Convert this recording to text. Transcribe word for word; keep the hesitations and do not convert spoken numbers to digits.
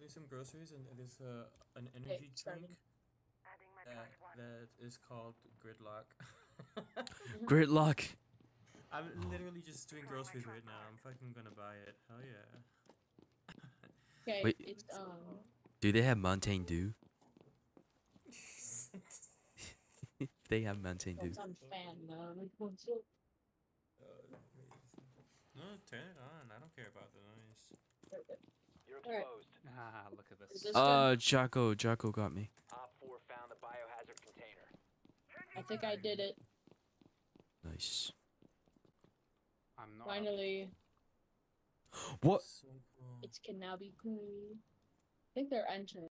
doing some groceries, and it is uh, an Okay, energy starting. drink that, that is called Gridlock. Gridlock. I'm literally just doing groceries right now. I'm fucking gonna buy it. Hell yeah. Okay, Wait. it's um. Do they have Mountain Dew? They have Mountain Dew. It's on fan though. Uh, no, turn it on. I don't care about the noise. You're Alright. exposed. Ah, look at Is this. this Uh, Jaco, Jaco got me. Op four found the biohazard container. I think I did it. Nice. I'm not. Finally, What? So cool. it can now be cool. I think they're entering.